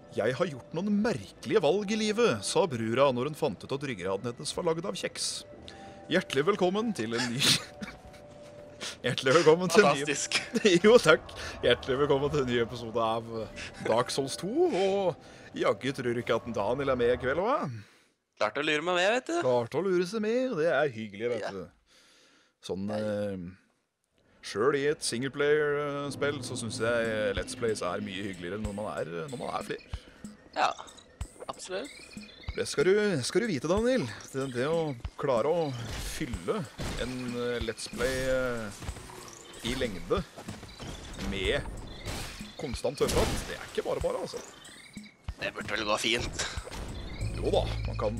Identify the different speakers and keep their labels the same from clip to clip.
Speaker 1: Jeg har gjort noen merkelige valg i livet, sa brura når hun fant ut at ryggraden hennes var laget av kjeks. Hjertelig velkommen til en ny... Hjertelig velkommen til en ny...
Speaker 2: Fantastisk.
Speaker 1: Jo, takk. Hjertelig velkommen til en ny episode av Dark Souls 2, og jaggu tror du ikke at Daniel er med i kveld, hva?
Speaker 2: Klart å lure meg med, vet du.
Speaker 1: Klart å lure seg med, det er hyggelig, vet du. Sånn... Selv i et singleplayer-spill så synes jeg Let's Plays er mye hyggeligere når man er flere.
Speaker 2: Ja, absolutt.
Speaker 1: Det skal du vite, Daniel. Det å klare å fylle en Let's Play i lengde med konstant tøffrat, det er ikke bare, altså.
Speaker 2: Det burde vel gå fint.
Speaker 1: Jo da,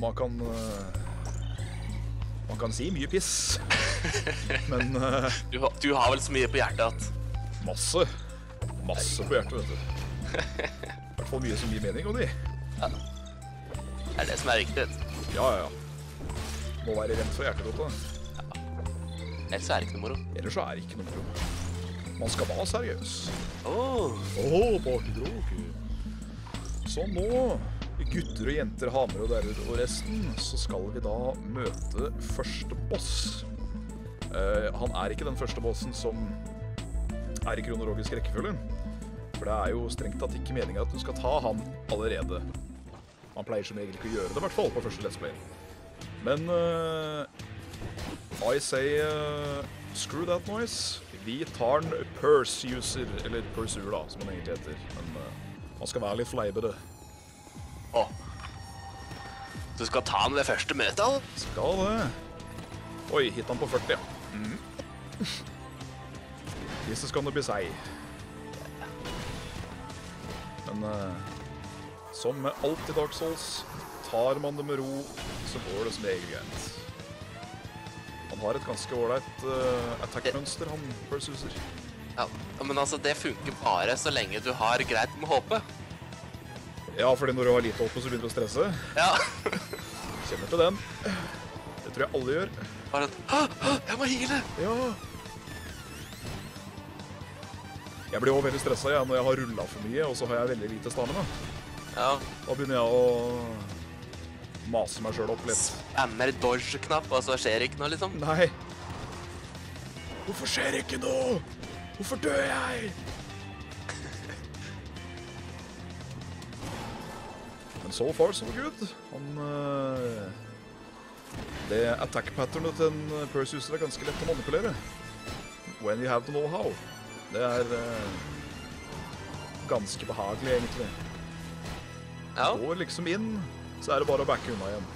Speaker 1: man kan si mye piss, men
Speaker 2: Du har vel så mye på hjertet at...
Speaker 1: masse på hjertet, vet du. I hvert fall mye som gir mening, og de.
Speaker 2: Ja. Det er det som er viktig, vet du.
Speaker 1: Ja. Må være rent for hjertet, vet du.
Speaker 2: Ellers er det ikke noe moro.
Speaker 1: Ellers så er det ikke noe moro. Man skal være seriøs. På hydroku. Så nå, gutter og jenter, hamer og derer og resten, så skal vi da møte første boss. Han er ikke den første bossen som er i kronologisk rekkefølge. For det er jo strengt tatt ikke meningen at du skal ta han allerede. Man pleier som regel ikke å gjøre det, i hvert fall på første Let's Play. Men I say screw that noise. Vi tar en Pursuer, eller Pursuer da, som han egentlig heter. Men man skal være litt fleibede.
Speaker 2: Du skal ta den ved første møte, altså?
Speaker 1: Skal det. Oi, hit han på 40, ja. This is gonna be sei. Men som med alt i Dark Souls, tar man det med ro, så går det som regel greit. Han har et ganske ålreit attack-mønster, han Pursuer.
Speaker 2: Ja, men altså, det funker bare så lenge du har greit med håpet.
Speaker 1: Ja, fordi når du har lite oppe, så begynner du å stresse.
Speaker 2: Ja.
Speaker 1: Kjenner til den. Det tror jeg alle gjør.
Speaker 2: Bare jeg må heale!
Speaker 1: Ja. Jeg blir også veldig stresset når jeg har rullet for mye, og så har jeg veldig lite stamina.
Speaker 2: Ja.
Speaker 1: Da begynner jeg å mase meg selv opp litt.
Speaker 2: Spammer dodge-knapp, og så skjer ikke noe, liksom.
Speaker 1: Nei. Hvorfor skjer ikke noe? Hvorfor dør jeg? Men so far so good. Det attack-patternet til en Pursuer er ganske lett å manipulere. When you have the know-how. Det er ganske behagelig, egentlig.
Speaker 2: Ja.
Speaker 1: Går liksom inn, så er det bare å backe unna igjen.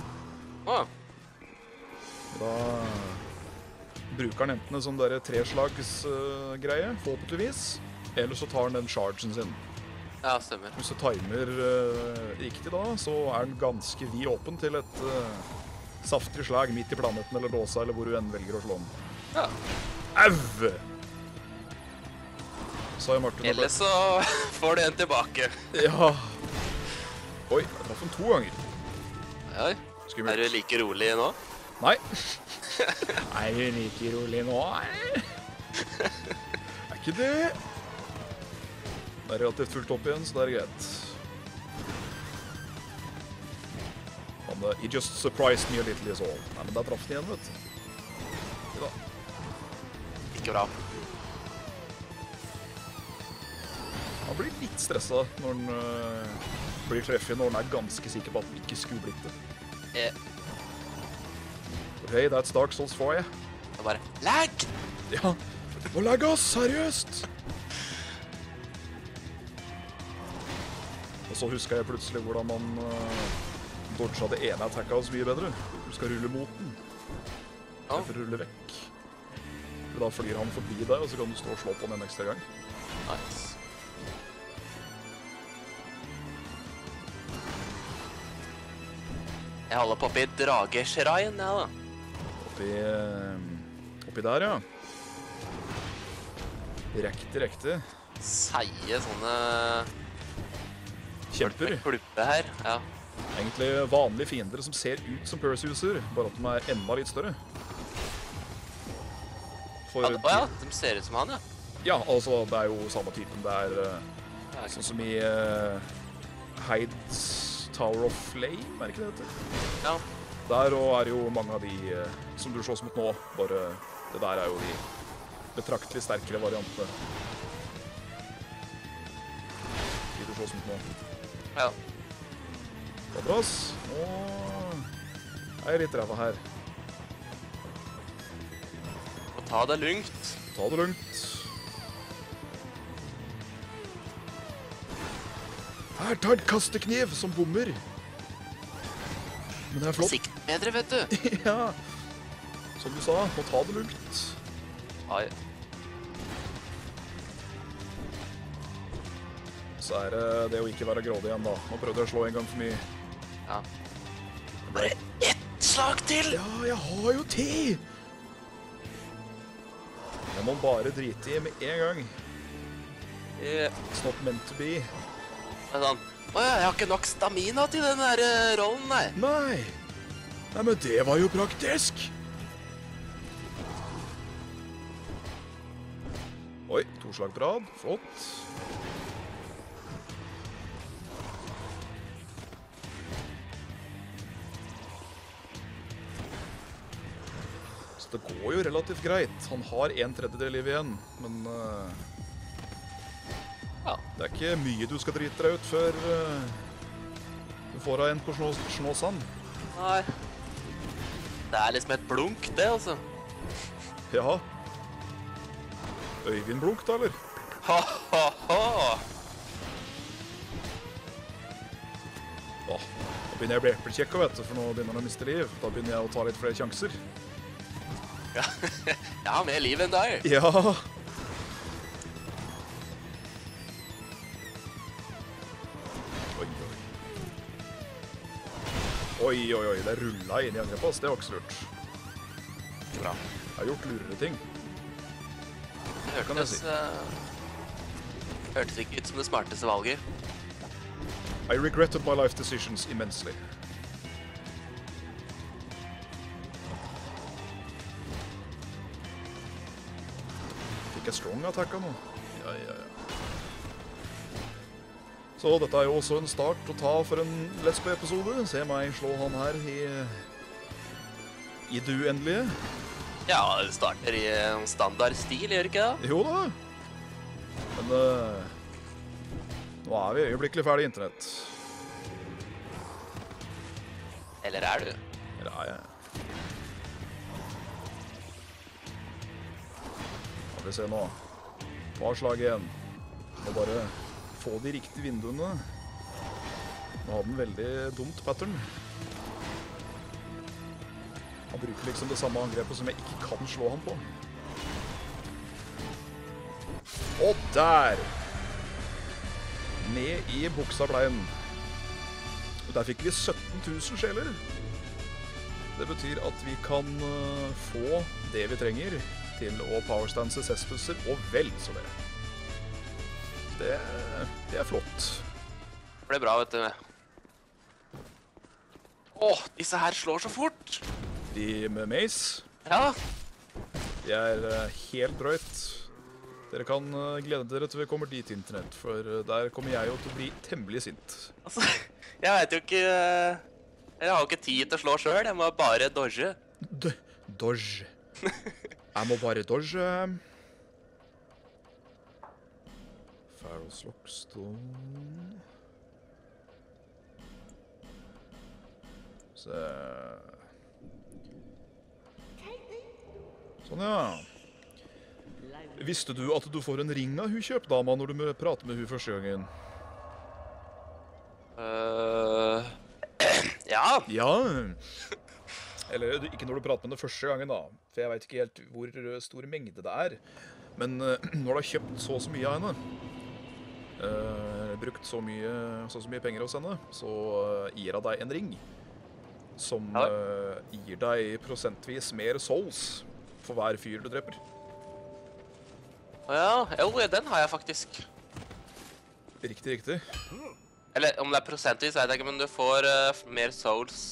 Speaker 1: Da bruker han enten en sånn der treslags-greie, forhåpentligvis, eller så tar han den chargen sin.
Speaker 2: Ja, stemmer.
Speaker 1: Hvis du timer riktig da, så er den ganske vid åpen til et saftig slag midt i planeten eller låsa, eller hvor du enn velger å slå den.
Speaker 2: Ja.
Speaker 1: Au! Sa jeg Martin.
Speaker 2: Eller så får du en tilbake.
Speaker 1: Ja. Oi, jeg traff den 2 ganger.
Speaker 2: Oi.
Speaker 1: Skummelt.
Speaker 2: Er du like rolig nå?
Speaker 1: Nei. Er du like rolig nå? Er ikke det? Det er relativt fullt opp igjen, så det er greit. He just surprised me a little is all. Nei, men der traff den igjen, vet du. Ja.
Speaker 2: Ikke bra.
Speaker 1: Han blir litt stresset når han blir treffet, når han er ganske sikker på at han ikke skulle blitt det. Ok, that's Dark Souls 4, ja.
Speaker 2: Det er bare lag!
Speaker 1: Ja, må lagge oss, seriøst! Og så husker jeg plutselig hvordan man dodget det ene attacket hans mye bedre. Du skal rulle mot den. Eller for å rulle vekk. For da flyr han forbi deg, og så kan du stå og slå på den en ekstra gang.
Speaker 2: Nice. Jeg holder på oppi Drage-shrine, ja da.
Speaker 1: Oppi der, ja. Riktig.
Speaker 2: Seie sånne...
Speaker 1: Kjemper.
Speaker 2: Kluppe her, ja.
Speaker 1: Egentlig vanlige fiender som ser ut som Pursuer, bare at de er enda litt større.
Speaker 2: Ja, de ser ut som han, ja.
Speaker 1: Ja, altså, det er jo samme typen. Det er sånn som i Heids Tower of Flame, er det ikke det heter?
Speaker 2: Ja.
Speaker 1: Der og er jo mange av de som du slåss mot nå, bare det der er jo de betraktelig sterkere variantene. De du slåss mot nå.
Speaker 2: Ja.
Speaker 1: Det er bra, ass. Nå er jeg litt ræva her.
Speaker 2: Og ta det lugnt.
Speaker 1: Ta det lugnt. Her, ta en kastekniv som bommer. Men det er flott.
Speaker 2: Sikt bedre, vet du.
Speaker 1: Ja. Som du sa, må ta det lugnt.
Speaker 2: Oi.
Speaker 1: Så er det å ikke være grådig igjen, da. Nå prøvde jeg å slå en gang for mye.
Speaker 2: Ja. Bare ett slag til!
Speaker 1: Ja, jeg har jo tid! Jeg må bare drite i med en gang. It's not meant to be.
Speaker 2: Det er sånn, åja, jeg har ikke nok stamina til den der rollen, nei.
Speaker 1: Nei, men det var jo praktisk. Oi, 2 slag på rad. Flott. Så det går jo relativt greit. Han har 1/3 liv igjen, men
Speaker 2: Ja.
Speaker 1: det er ikke mye du skal drite deg ut før du får deg en på snåsand.
Speaker 2: Nei. Det er liksom et blunk, det, altså.
Speaker 1: Ja. Øyvind Blunk, da, eller?
Speaker 2: Ha-ha-ha!
Speaker 1: Da begynner jeg å bli eplekjekk, vet du, for nå begynner han å miste liv. Da begynner jeg å ta litt flere sjanser.
Speaker 2: Ja, jeg har mer liv enn deg.
Speaker 1: Ja. Oi, det rullet inn i angrepet, ass. Det var ikke så lurt.
Speaker 2: Bra.
Speaker 1: Jeg har gjort lurere ting.
Speaker 2: Det
Speaker 1: kan jeg si.
Speaker 2: Hørtes ikke ut som det smarteste valget.
Speaker 1: I regretted my life decisions immensely. Fikk jeg strong attack av noe? Ja. Så dette er jo også en start å ta for en Let's Play-episode. Se meg slå han her i det uendelige.
Speaker 2: Ja, det starter i en standard stil, gjør det ikke det?
Speaker 1: Jo da. Men nå er vi øyeblikkelig ferdig i internett.
Speaker 2: Eller er du?
Speaker 1: Eller er jeg? Skal vi se nå. Ta slag igjen. Må bare få de riktige vinduene. Nå har den veldig dumt pattern. Han bruker liksom det samme angrepet som jeg ikke kan slå han på. Og der! Ned i buksa ble den. Og der fikk vi 17 000 sjeler. Det betyr at vi kan få det vi trenger til å powerstanse Cestusser, og vel så det. Det er flott.
Speaker 2: Det ble bra, vet du. Åh, disse her slår så fort!
Speaker 1: De med mace,
Speaker 2: Ja,
Speaker 1: de er helt drøyt. Dere kan glede dere til vi kommer dit internett, for der kommer jeg jo til å bli temmelig sint.
Speaker 2: altså, jeg vet jo ikke... Jeg har jo ikke tid til å slå selv, jeg må bare dodge.
Speaker 1: Dodge. Jeg må bare dodge. Pharaoh's Lockstone. Se. Sånn, ja. Visste du at du får en ring av hun kjøpdama når du prater med hun første gangen?
Speaker 2: Ja.
Speaker 1: Ja. Eller ikke når du prater med henne første gangen da, for jeg vet ikke helt hvor stor mengde det er. Men når du har kjøpt så mye av henne, brukt så mye penger hos henne, så gir hun deg en ring som gir deg prosentvis mer souls for hver fyr du dreper.
Speaker 2: Ja, jo, den har jeg faktisk.
Speaker 1: Riktig.
Speaker 2: Eller om det er prosentvis, vet jeg ikke, men du får mer souls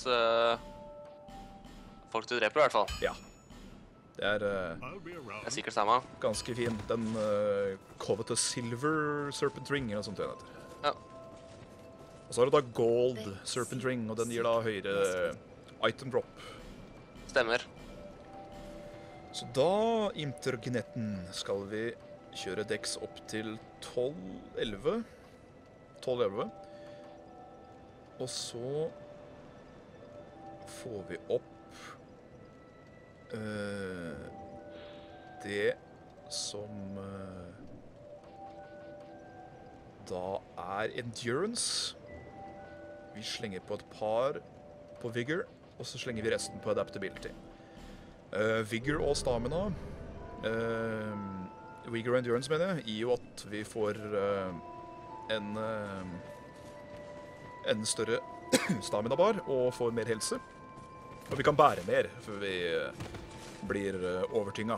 Speaker 2: folk du dreper i hvert fall.
Speaker 1: Ja. Det
Speaker 2: er sikkert samme.
Speaker 1: ganske fin. Den Covetous Silver Serpent Ring, eller sånt det heter.
Speaker 2: Ja.
Speaker 1: Og så har du da Gold Serpent Ring, og den gir da høyere item drop.
Speaker 2: Stemmer.
Speaker 1: Så da, Intergnetten, skal vi kjøre Dex opp til 12-11. 12-11. Og så får vi opp det som da er Endurance. Vi slenger på et par på Vigor, og så slenger vi resten på Adaptability. Vigor og Stamina, Vigor og Endurance mener jeg, gir jo at vi får en større stamina bar og får mer helse. Og vi kan bære mer før vi blir overtynga.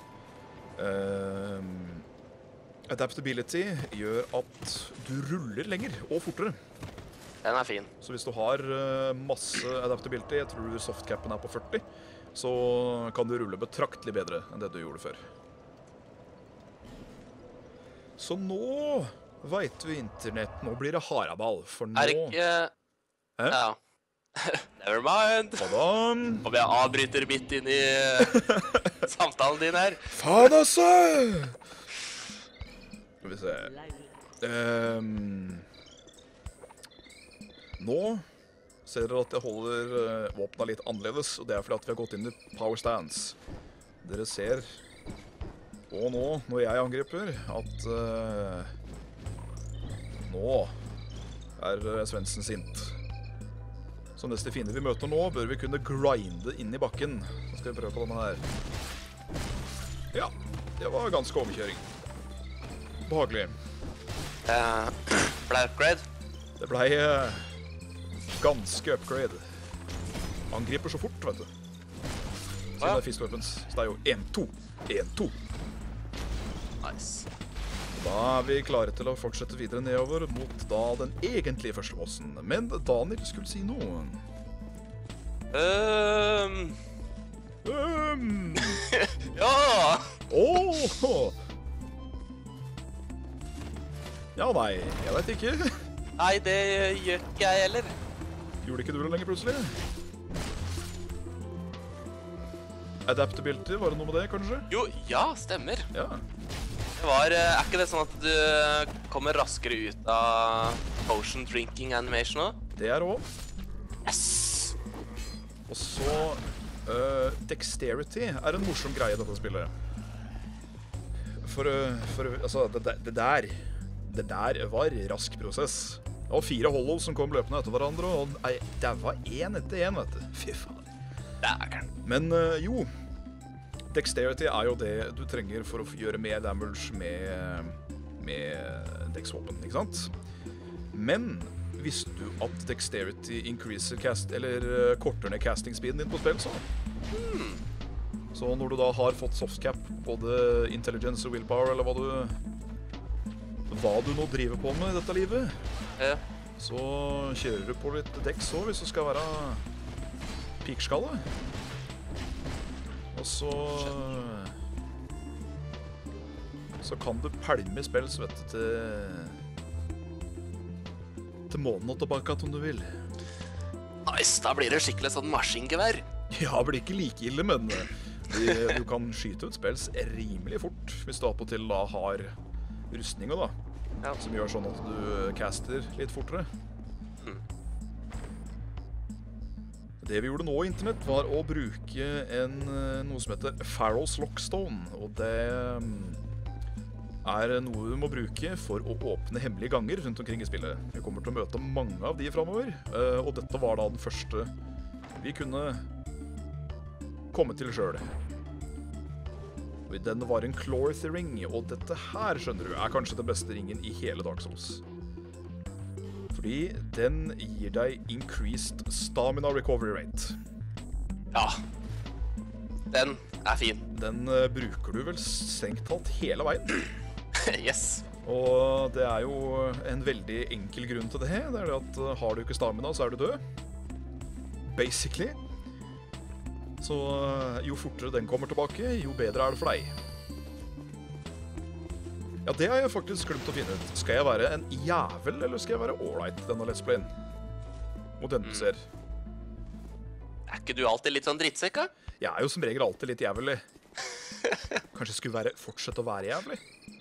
Speaker 1: Adaptability gjør at du ruller lenger og fortere.
Speaker 2: Den er fin.
Speaker 1: Så hvis du har masse adaptability, jeg tror softcapen er på 40, så kan du rulle betraktelig bedre enn det du gjorde før. Så nå vet vi internett. Nå blir det haraball, for nå...
Speaker 2: Er ikke... Ja. Never mind.
Speaker 1: Hva da?
Speaker 2: Om jeg avbryter midt inn i samtalen din her.
Speaker 1: Faen altså! Skal vi se. Nå ser dere at jeg holder våpna litt annerledes, og det er fordi at vi har gått inn i power stance. Dere ser, og nå, når jeg angriper, at nå er Svendsen sint. Så neste fiende vi møter nå, bør vi kunne grinde inn i bakken. Så skal vi prøve på denne her. Ja, det var ganske overkjøring. Behagelig.
Speaker 2: Ble upgrade?
Speaker 1: Det ble ganske upgrade. Angriper så fort, vet du. Siden det er fist weapons. Så det er jo 1-2. 1-2.
Speaker 2: Nice.
Speaker 1: Da er vi klare til å fortsette videre nedover mot da den egentlige første bossen. Men Daniel skulle si noe.
Speaker 2: Ja!
Speaker 1: Ja, nei, jeg vet ikke.
Speaker 2: Nei, det gjør ikke jeg heller.
Speaker 1: Gjorde ikke du det lenger plutselig? Adaptability, var det noe med det, kanskje?
Speaker 2: Jo, ja, stemmer.
Speaker 1: Ja.
Speaker 2: Er ikke det sånn at du kommer raskere ut av potion drinking animation nå?
Speaker 1: Det er også.
Speaker 2: Yes!
Speaker 1: Og så, dexterity er en morsom greie i dette spillet. Altså, det der var rask prosess. Det var 4 hollows som kom løpende etter hverandre, og det var en etter en, vet du. Fy faen. Men jo, dexterity er jo det du trenger for å gjøre mer damage med dex-våpen, ikke sant? Men visste du at dexterity increaser korter ned casting-speeden din på spill, så? Så når du da har fått softcap, både intelligence og willpower, eller hva du nå driver på med i dette livet, så kjører du på litt dex også, hvis du skal være pikskalle. Og så kan du pælme spills, vet du, til månen og tilbake om du vil.
Speaker 2: Nice, da blir det skikkelig sånn marsjinggevær.
Speaker 1: Ja, det blir ikke like ille, men du kan skyte ut spills rimelig fort hvis du på til da har rustninger da, som gjør sånn at du caster litt fortere. Det vi gjorde nå i internett var å bruke noe som heter Pharaoh's Lockstone, og det er noe du må bruke for å åpne hemmelige ganger rundt omkring i spillet. Vi kommer til å møte mange av de fremover, og dette var da den første vi kunne komme til selv. Den var en Clorthy ring, og dette her, skjønner du, er kanskje den beste ringen i hele Dark Souls. Fordi den gir deg increased stamina recovery rate.
Speaker 2: Ja, den er fin.
Speaker 1: Den bruker du vel strengt talt hele veien.
Speaker 2: Yes.
Speaker 1: Og det er jo en veldig enkel grunn til det. Det er det at har du ikke stamina, så er du død. Basically. Så jo fortere den kommer tilbake, jo bedre er det for deg. Ja, det har jeg faktisk glemt å finne ut. Skal jeg være en jævel, eller skal jeg være alright denne Let's Playen? Mot den du ser.
Speaker 2: Er ikke du alltid litt sånn drittsekk, da?
Speaker 1: Jeg er jo som regel alltid litt jævlig. Kanskje jeg skulle fortsette å være jævlig?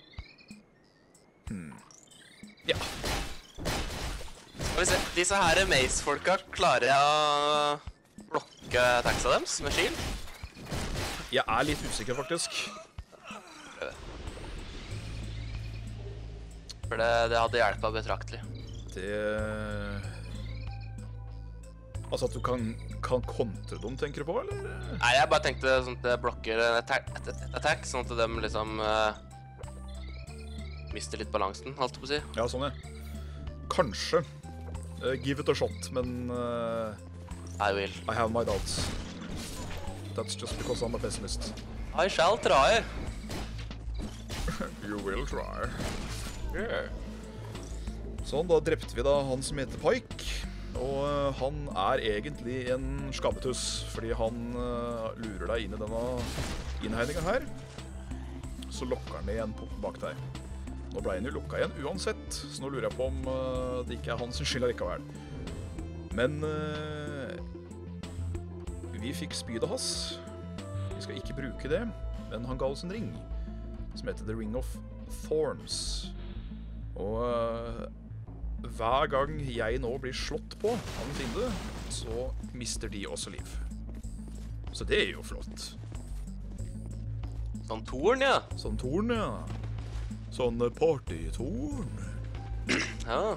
Speaker 1: Ja.
Speaker 2: Skal vi se. Disse her Maze-folka, klarer jeg å blokke taxa deres med shield?
Speaker 1: Jeg er litt usikker, faktisk.
Speaker 2: For det hadde hjulpet betraktelig.
Speaker 1: Altså at du kan kontre dem, tenker du på, eller?
Speaker 2: Nei, jeg bare tenkte sånn at det blokker en attack, sånn at de liksom mister litt balansen, holdt jeg på å si.
Speaker 1: Ja, sånn ja. Kanskje. Give it a shot, men
Speaker 2: I will.
Speaker 1: I have my doubts. That's just because I'm a pessimist.
Speaker 2: I shall try.
Speaker 1: You will try. Yeah. Sånn, da drepte vi da han som heter Pike. Og han er egentlig en skabbetuss, fordi han lurer deg inn i denne innhegningen her. Så lokker han igjen porten bak deg. Nå ble han jo lukket igjen uansett, så nå lurer jeg på om det ikke er hans skyld likevel. Men vi fikk spydet hans. Vi skal ikke bruke det, men han ga oss en ring som heter The Ring of Thorns. Og hver gang jeg nå blir slått på av en fiende, så mister de også liv. Så det er jo flott.
Speaker 2: Sånn torn, ja.
Speaker 1: Sånn torn, ja. Sånn party-torn.
Speaker 2: Ja.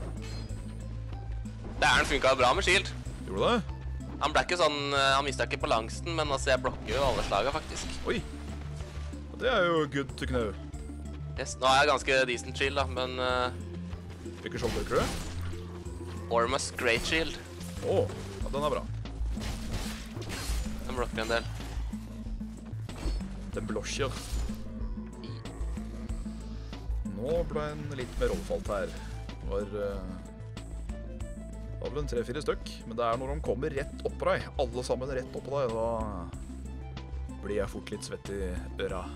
Speaker 2: Det er den funket bra med shield.
Speaker 1: Gjorde det?
Speaker 2: Han ble ikke sånn, han mistet ikke balansen, men altså jeg blokker jo alle slaget faktisk.
Speaker 1: Oi. Det er jo good to know.
Speaker 2: Yes, nå er jeg ganske decent shield da, men
Speaker 1: Hvilken skjold bruker du?
Speaker 2: Ormus Great Shield.
Speaker 1: Åh, ja, den er bra.
Speaker 2: Den blokker en del.
Speaker 1: Den blåskjer. Nå ble den litt mer rollfalt her. Det var vel en 3-4 stykk, men det er når de kommer rett opp på deg, alle sammen rett opp på deg, da blir jeg fort litt svett i øra.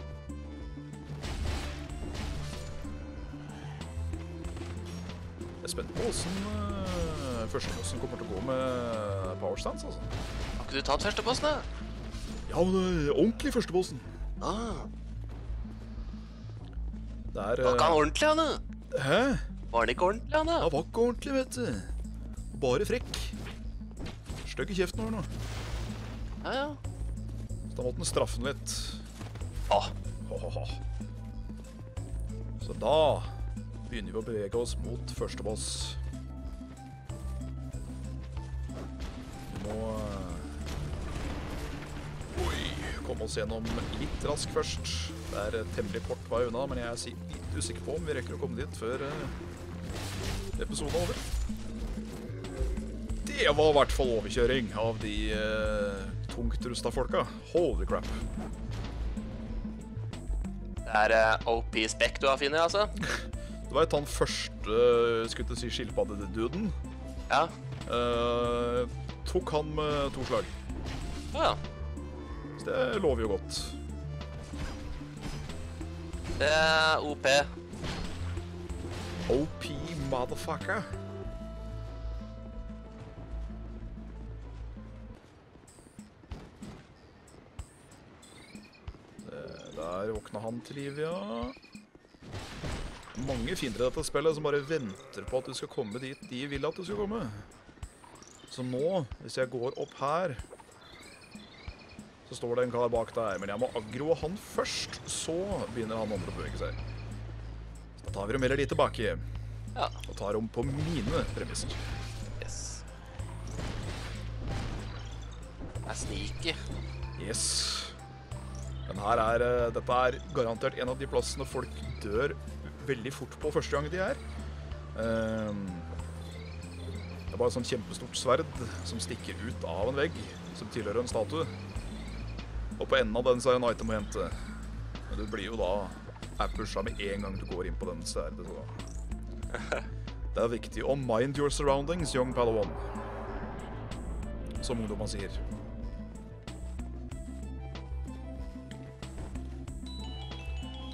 Speaker 1: Jeg er spent på hvordan førsteposten kommer til å gå med power stance, altså.
Speaker 2: Har ikke du tatt førsteposten, da?
Speaker 1: Ja, men det er ordentlig førsteposten.
Speaker 2: Ah.
Speaker 1: Det er...
Speaker 2: Var ikke han ordentlig, han, da?
Speaker 1: Hæ?
Speaker 2: Var han ikke ordentlig, han, da?
Speaker 1: Han var ikke ordentlig, vet du. Bare frekk. Støkk i kjeften over nå.
Speaker 2: Ja, ja.
Speaker 1: Så da måtte den straffe den litt.
Speaker 2: Åh.
Speaker 1: Så da begynner vi å bevege oss mot første boss. Vi må komme oss gjennom litt rask først. Det er temmelig kort vei unna, men jeg er litt usikker på om vi rekker å komme dit før episoden er over. Det var i hvert fall overkjøring av de tungt rustet folka. Holy crap.
Speaker 2: Det er OP-spec du har finnet, altså?
Speaker 1: Du vet han første, skulle jeg si, skilpadde-duden?
Speaker 2: Ja.
Speaker 1: Tok han med 2 slag.
Speaker 2: Ja.
Speaker 1: Så det lover jo godt.
Speaker 2: Det er OP.
Speaker 1: OP motherfucker. Der våkna han til liv, ja. Mange fiender i dette spillet som bare venter på at du skal komme dit de vil at du skal komme. Så nå, hvis jeg går opp her, så står det en kar bak der, men jeg må aggro han først, så begynner han andre å bevege seg. Så da tar vi dem heller litt tilbake.
Speaker 2: Ja.
Speaker 1: Og tar dem på mine premisser.
Speaker 2: Yes. Det er sneaky.
Speaker 1: Yes. Men her dette er garantert en av de plassene folk dør veldig fort på første gang de er. Det er bare et sånn kjempestort sverd som stikker ut av en vegg, som tilhører en statue. Og på enden av den så er en item å hente. Men du blir jo da pushet med en gang du går inn på den sverdet. Så. Det er viktig å mind your surroundings, young Padawan. Som ungdommen sier.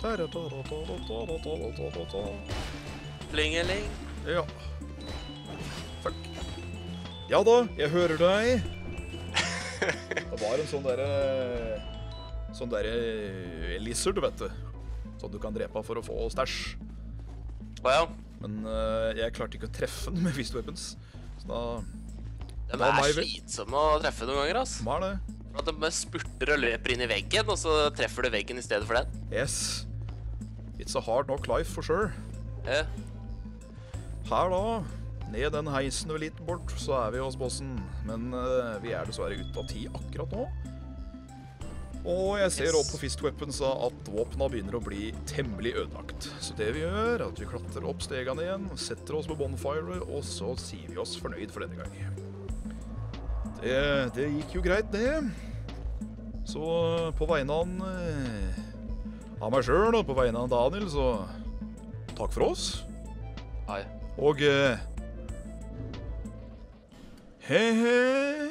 Speaker 2: Plingeling.
Speaker 1: Ja. Takk. Ja da, jeg hører deg. Det var en sånn derre lizard, vet du. Sånn du kan drepe for å få stæsj.
Speaker 2: Åja.
Speaker 1: Men jeg klarte ikke å treffe den med fist weapons. Så da...
Speaker 2: De er slitsomme å treffe noen ganger, ass.
Speaker 1: Hva er det?
Speaker 2: For at de bare spurter og løper inn i veggen, og så treffer du veggen i stedet for den.
Speaker 1: Yes. It's a hard knock life, for sure.
Speaker 2: Ja.
Speaker 1: Her da, ned den heisen og litt bort, så er vi hos bossen. Men vi er dessverre ute av 10 akkurat nå. Og jeg ser opp på fist weaponsa at våpna begynner å bli temmelig ødelagt. Så det vi gjør, er at vi klatrer opp stegene igjen, setter oss på bonfire, og så sier vi oss fornøyd for denne gang. Det gikk jo greit, det. Så på vegne av meg selv og på vegne av Daniel, så takk for oss.
Speaker 2: Hei.
Speaker 1: Og he-he.